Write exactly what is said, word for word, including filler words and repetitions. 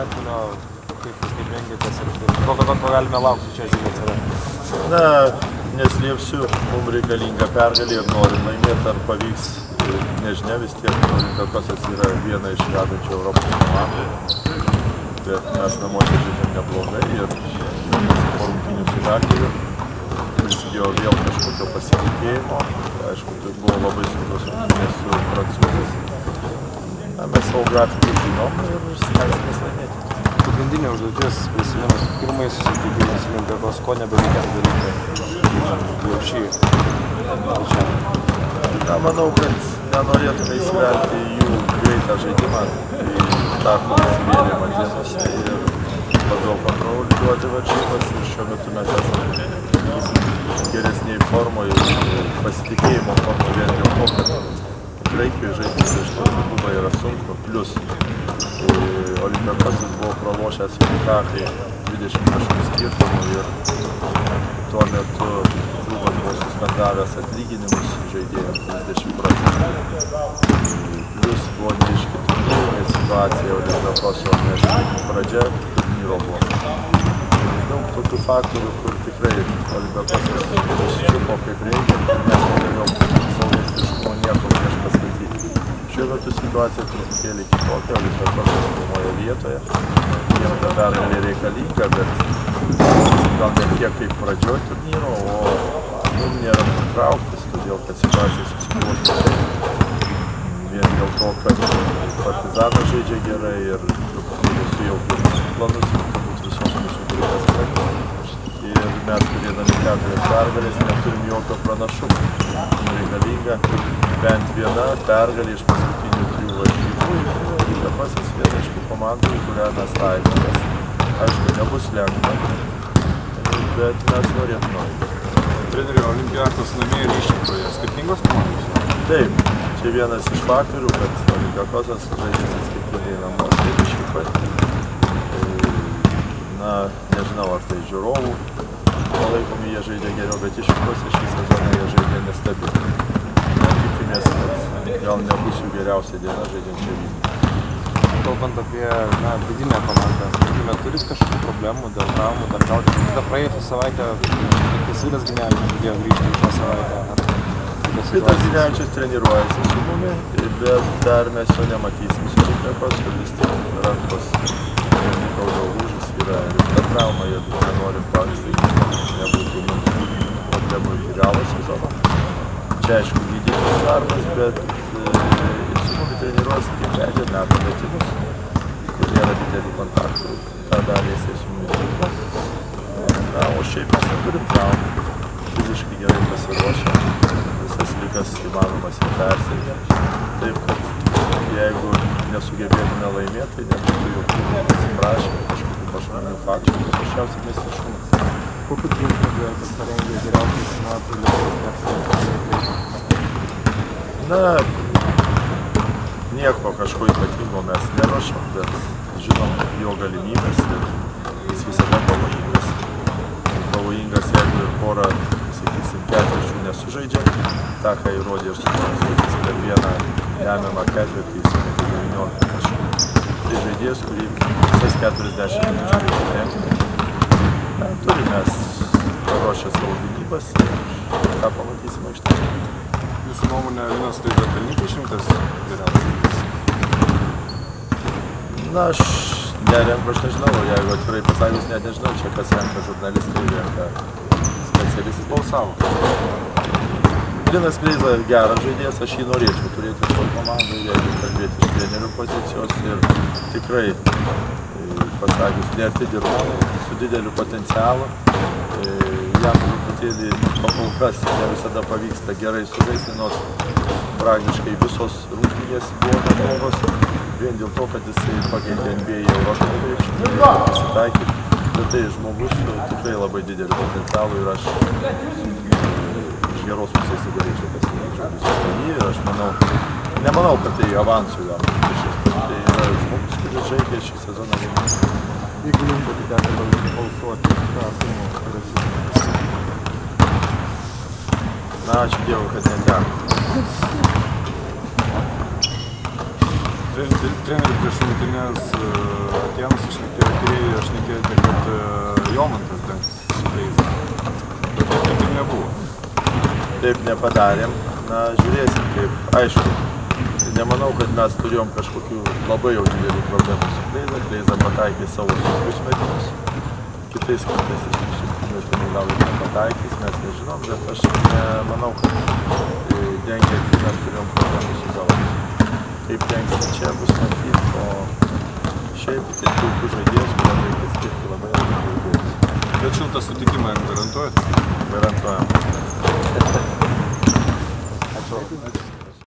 įvertino, kaip, kaip rengėtės ir ko, ko, ko galime laukti čia žiniuose? Na, neslėpsiu, mums reikalinga pergalė ir norim laimėti, ar pavyks, nežinia, vis tiek Olympiakosas yra viena iš vedančių Europos komandų, bet mes namuose žaidžiam neblogai ir po rungtynių su Žalgiriu prisidėjo vėl kažkokio pasitikėjimo, aišku, tai buvo labai sunkios rungtynės su prancūzais. Na, mes savo grafikus žinom ir stengsimės laimėti. Pagrindinė užduotis, prisiminus pirmąjį susitikimą su Olympiakos, ko nebereikėtų daryti jau šį pačiam. Na, manau, kad nenorėtume įsivelti į jų greitą žaidimą, į tą, kuris vėlė Matėnuose ir labiau kontroliuoti varžybas ir šiuo metu mes esame geresniai formoje ir pasitikėjimo formoje vien dėl to, kad Graikijoje žaisti prieš tokį klubą yra sunku, plus Olympiakosas buvo pralošęs su Prahai dvidešimt taškų skirtumų ir tuo metu klubas buvo suspendavęs atlyginimus žaidėjams trisdešimt procentų. Plus buvo neiški turnyrinė situacija Olympiakoso, nes pradžia turnyro buvo. Daug tokių faktorių, kur tikrai Olympiakosas susičiupo kaip reikia ir mes negalėjom savo meistriškumo nieko prieš pastatyti. Šiuo metu situacija truputėlį kitokia, Olympiakosas pirmoje vietoje. Jiem ta pergalė reikalinga, bet gal ne tiek kaip pradžioj turnyro, o mums nėra nutrauktas, todėl kad situacija susiklosto vien dėl to, kad Partizanas žaidžia gerai ir truputėlį sujaukė mūsų planus, turbūt visos mūsų grupės planus. Ir mes turėdami keturias pergalės neturim jokio pranašumo. Reikalinga bent viena pergalė iš paskutinių trijų varžybų. Olympiakosas viena iš tų komandų, į kurią mes taikomės. Aišku, nebus lengva, bet mes norėtume. Treneri, Olympiakos namie ir išvykoje skirtingos komandos? Taip, čia vienas iš faktorių, kad Olympiakosas žaidžiasi skirtingai namuose ir išvykoje. Na, nežinau, ar tai žiūrovų palaikomi jie žaidė geriau, bet išvykose šį sezoną jie žaidė nestabiliai. Tikimės, kad gal nebus jų geriausia diena žaidžiant čia Vilniuje. Kalbant apie na, vidinę komandą, sakykime, turit kažkokių problemų dėl traumų, dar gauti. Tada praėjusią savaitę Vidas Ginevičius žadėjo grįžti į šią savaitę. Vidas Ginevičius treniruojasi su mumi, bet dar mes jo nematysim su Olympiakos, kad vis tiek rankos kaulo lūžis yra rimta trauma, jeigu nenorim pakstai, nebūtų problemų iki galo sezono. Čia aišku gydytis darbas, bet ir su mumi treniruosi tik leidžia metų metimus, kur nėra didelių kontaktų, tą dalį jisai su mumi dirba. Na, o šiaip mes neturim traumų, fiziškai gerai pasiruošę, visas ligas įmanomas ir persirgę. Taip, kad jeigu nesugebėtume laimėti, tai nebūtų jokių atsiprašymų, kažkokių pašalinių faktorių, paprasčiausiai meistriškumas. Kokiu trinkų parengė geriausiais metų Lietuvos? Na, nieko kažko ypatingo mes neruošiam, bet žinom jo galimybės ir jis visada pavojingas. Pavojingas, jeigu ir porą, sakysim, ketvirčių nesužaidžia, tą, ką įrodė ir su prancūzais per vieną lemiamą ketvirtį, jis įmetė devyniolika taškų. Tai žaidėjas, kurį visas keturiasdešimt minučių reikia rengti. Na, turime mes paruošę savo gynybas ir ką pamatysime aikštėje. Jūsų nuomonė, Linas Staiga pelnytai išrinktas geriausias? Na, aš nerenku, aš nežinau, jeigu atvirai pasakius, net nežinau, čia kas renka žurnalistai, renka specialistai. Balsavo. Linas Kleiza geras žaidėjas, aš jį norėčiau turėti savo komandą, jeigu kalbėti iš trenerių pozicijos ir tikrai, pasakius, nerti dirbonai, su dideliu potencialu. Jam truputėlį pakol kas ne visada pavyksta gerai sužaisti, nors praktiškai visos rungtynės buvo neblogos, vien dėl to, kad jisai pakeitė N B A į Europinį krepšinį ir pasitaikė. Bet tai žmogus su tikrai labai dideliu potencialu ir aš iš geros pusės galėčiau pasirinkti jį ir aš manau, nemanau, kad tai avansų jam. Tai yra žmogus, kuris žaidė šį sezoną vienas. Jeigu jums būtų teko balsuoti, ką pirmo parašyti? Na, ačiū Dievui, kad neteko. Trenerių prieš rungtynes atėmus išnekėjo tyrėjai, aš nekėjote, kad Jomantas dengs šitais. Bet taip ir nebuvo. Taip nepadarėm. Na, žiūrėsim kaip. Aišku, nemanau, kad mes turėjom kažkokių labai jau didelių problemų su Kleiza. Kleiza pataikė savo sunkius metimus. Kitais kartais jis mūsų metimų gal ir nepataikys, mes nežinom, bet aš nemanau, kad dengia, kai mes turėjom problemų su galvos. Kaip dengsim čia bus matyti, o šiaip tai puikus žaidėjas, kuriam reikia skirti labai labai žaidėjas. Bet šiltą sutikimą jam garantuojat? Garantuojam. Ačiū.